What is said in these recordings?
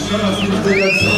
Nasibimize gelsin.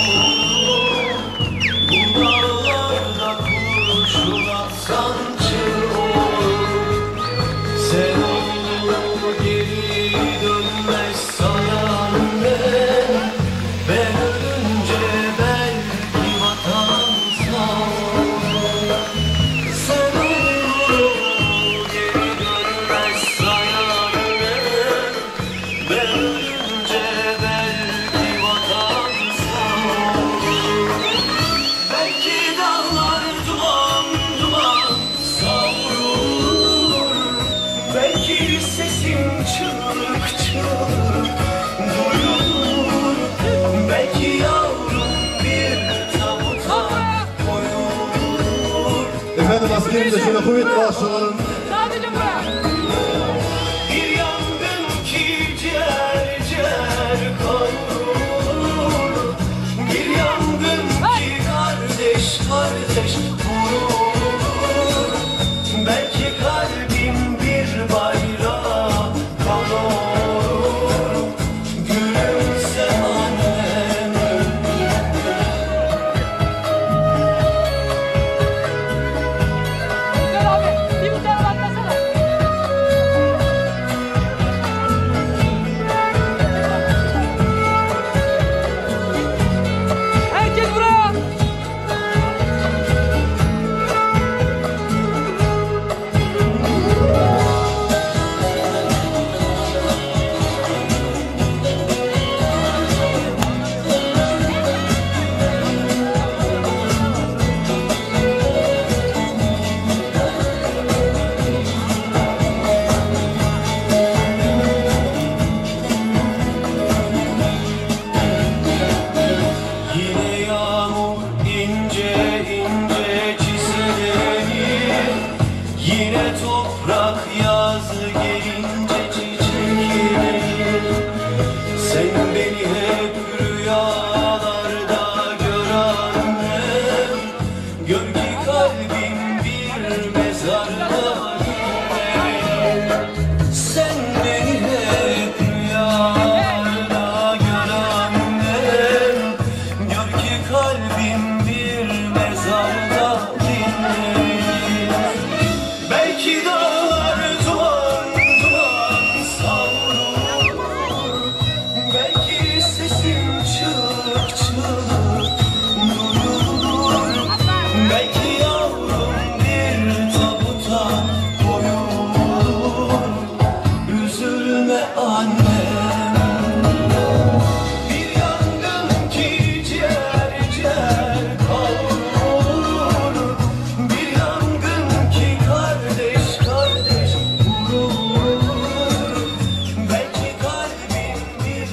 Efendim askerimize şöyle kuvvetli bağışlayalım. Sadece bırak. Bir yangın ki ciğer ciğer kavrulur. Bir yangın ki kardeş kardeş vurulur. Belki kalbim bir bayrağa kanolur. Gülümse annem. Bir bu tarafa atlasana. Herkes buraya. Yine yağmur ince ince çizilir. Yine toprak yaz gelince çiçekilir. Sen beni hep rüyalarda gör annem. Gör ki kalbim bir mezarda dinlenir. Sen beni hep rüyalarda gör annem. Gör ki kalbim bir mezarda dinlenir. Belki dağlar duman duman savrulur. Belki sesim çığlık çığlık duyulur. Belki yavrum bir tabuta koyulur. Üzülme annem. Bir yangın ki ciğer ciğer kavrulur. Bir yangın ki kardeş kardeş vurulur. Belki kalbim bir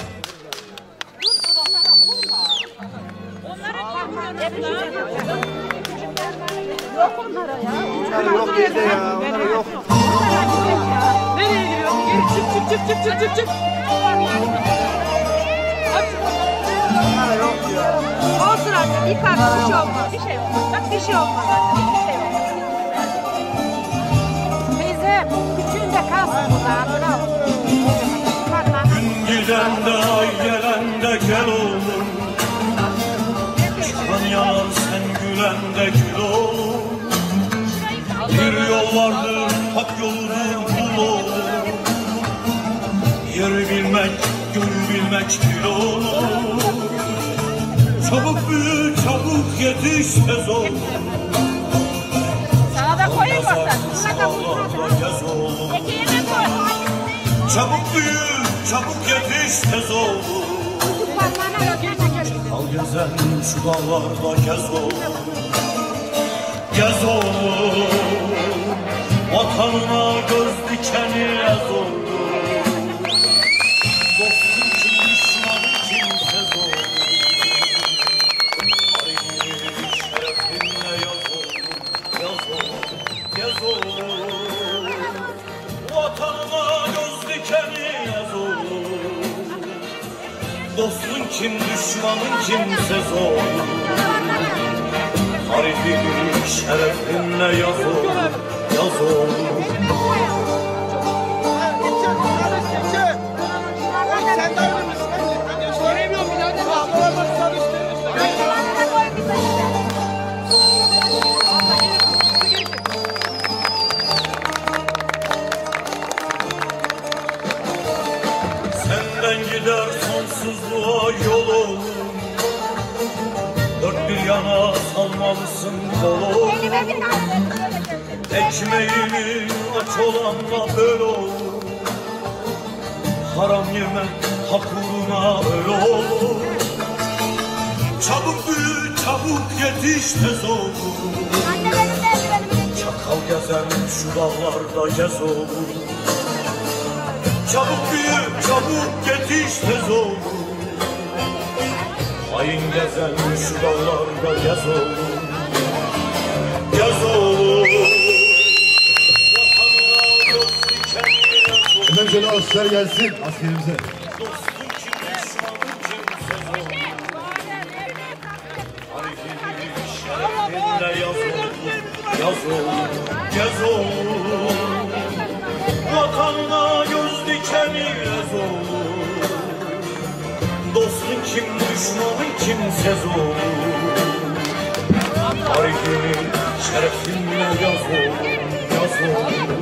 Yok onlara ya. Yok bizde ya, onlara yok. Nereye giriyorsun? Geri çık çık çık çık çık çık çık. Onlara yok ya. Olsun anne. Yıkar. Bir şey olmaz. Bir şey olmaz. Bak bir şey olmaz anne. Bir şey olmaz. Teyze küçüğün de kalsın burada. Bravo. gün giden de ay gelen de gel oğlum. Çıkan yanar sen gülen de gül oğlum. Bir yol vardır hak yoludur kul oğlum. Yeri bilmek, gönül bilmek gül oğlum. Çabuk büyü, çabuk yetiş tez oğlum. Sana da koyayım orta. Çabuk büyü, çabuk yetiş tez oğlum. Al gezen şu dağlarda gez oğlum. Gez oğlum. Vatanına göz dikeni ez oğlum. Dostum kim düşmanın kim tez oğlum. Tarihi şerefinle yaz oğlum. Yaz oğlum, yaz oğlum. Vatanına göz dikeni ez oğlum. Dostun kim, düşmanın kimse zor. Harifin şerefinle yaz oğlum, yaz oğlum. Sen de öyle misin? Ben göremiyorum. kol olur. Ekmeğini aç olanla böyle olur. Haram yeme hak uğruna öyle olur. Çabuk büyü çabuk yetiş tez olur. Çakal gezen şu dağlarda gez olur. Çabuk büyü çabuk yetiş tez olur. Hain gezen şu dağlarda gez olur. Gez olur. Efendim şöyle alkışlar gelsin askerimize. Dostum kim düşmanım kim söz olur. Harifini şerefinde yaz olur. Yaz olur, gez olur. Vatanına göz dikeni yaz olur. Dostun kim düşmanın kimsez olur. Harifini şerefinde yaz olur. Yaz olur.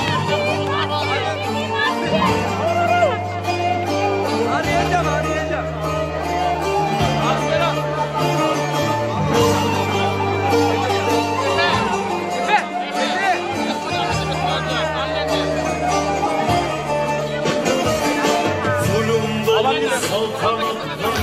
Arayacağım, arayacağım. Aslan. Zulümden saltanattan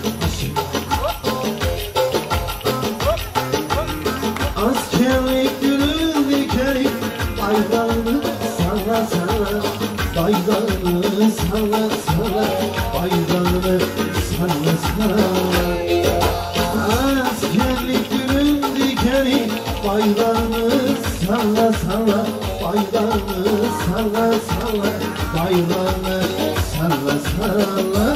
Askerlik gülü dikerik, bayrağını salla salla, bayrağını salla salla, bayrağını salla salla. Askerlik gülü dikerik, bayrağını salla salla, bayrağını salla salla, bayrağını salla salla.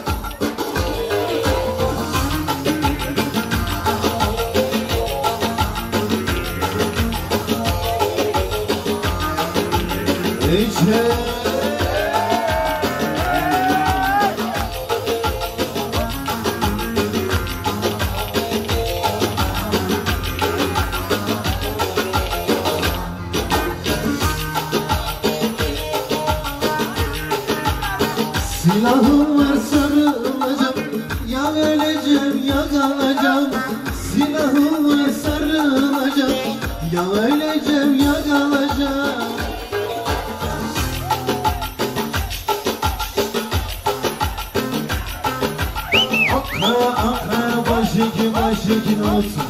Silahım var sarılacağım, ya öleceğim ya kalacağım. Silahım var sarılacağım, ya öleceğim ya kalacağım. Akra akra başıkin olsun.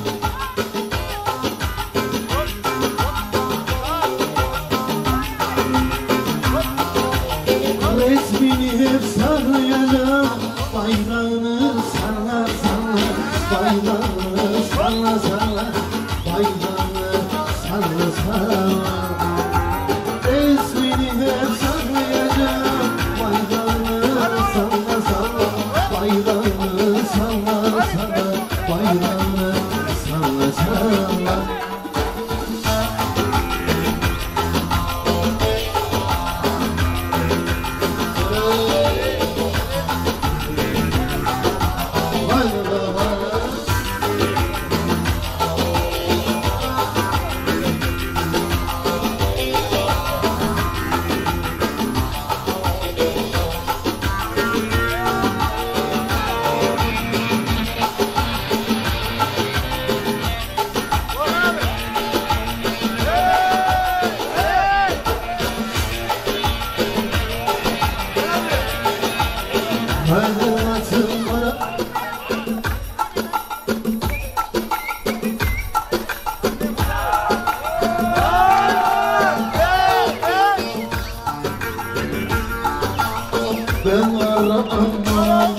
Resmini hep sarlayacağım, bayrağını salla salla, bayrağını salla salla, bayrağını salla salla. Resmini hep sarlayacağım, bayrağını salla salla, bayrağını salla salla, bayrağını salla salla. Ben varım ama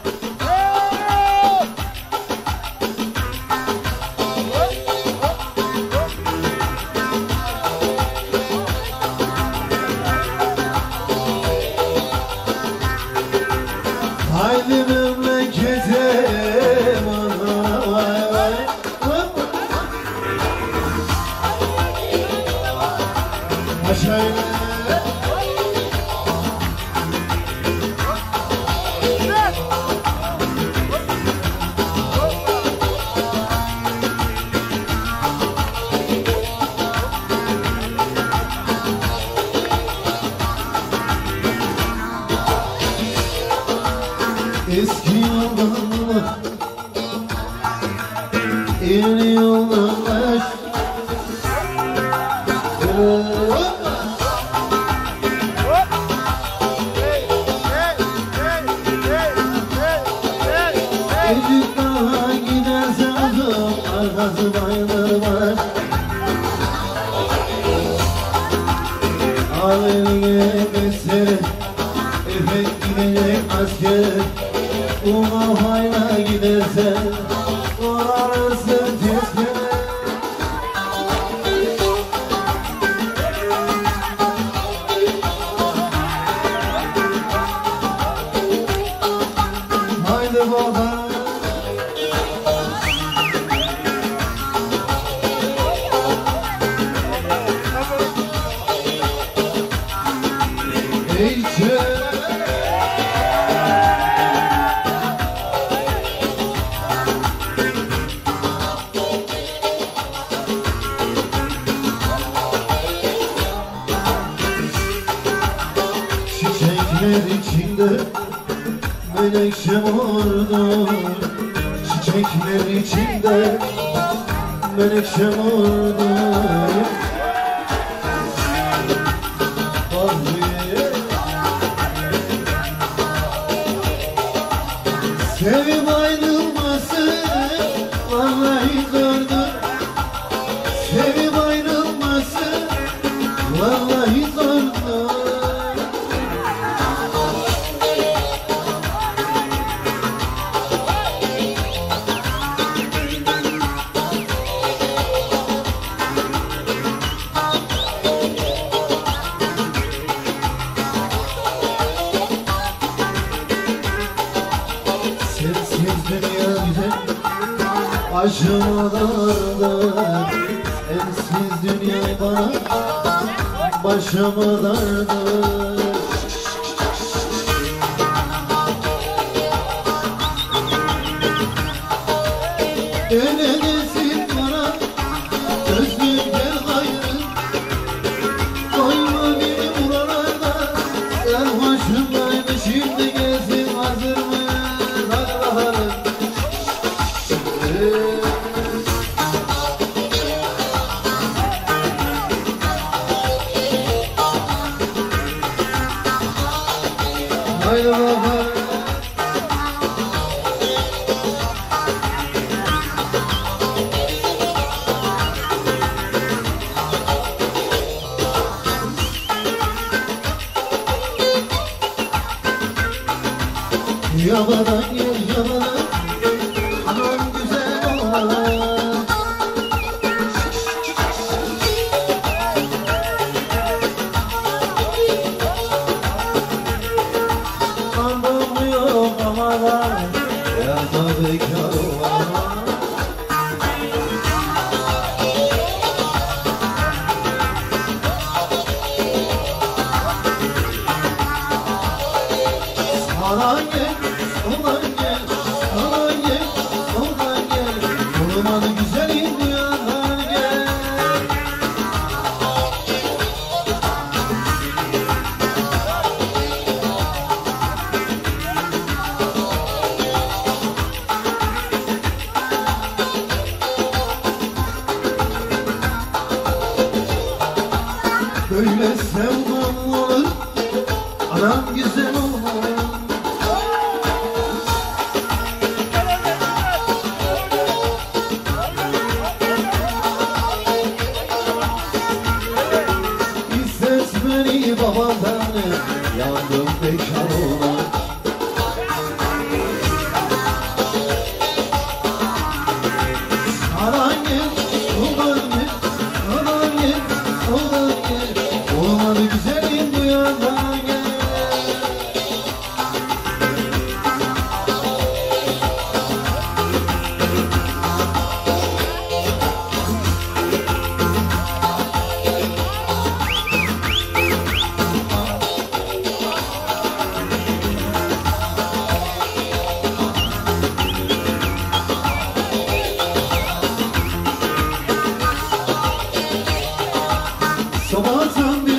haydi memlekete bana vay vay. Aşağıya eski yoldan yeni yoldan Ecik daha giderse uzun, arkası bayılır. Al eline mesele, efek gidecek asker. Bu kafayla giderse, orarsın tezkere. Haydi baba. Çiçekler içinde menekşem orada. Çiçekler içinde menekşem orada. Sevim ayrılması vallahi zordur. Sevim ayrılması vallahi zordur. Sensiz dünya güzel, başıma dardır. Sensiz dünya bana, başıma dardır. Öyle desin bana, gözlüm gel gayrı. Koyma beni buralarda, sen başımdaydı şimdi gelsin hazır mı? Haydi baba. Yabadan gel yabadan, aman güzel oğlan. Andım yok amadan, ya da bekar olan. Sana gel, ona gel, sana gel, ona gel. Olmadı güzelim bu yana gel. Böyle sevdam olur, anam güzel olur. İstes beni babadan, yandım bekar olan. Sana gel, ona gel, sana gel, ona gel. Olmadı güzelim bu yana gel. Sabahtan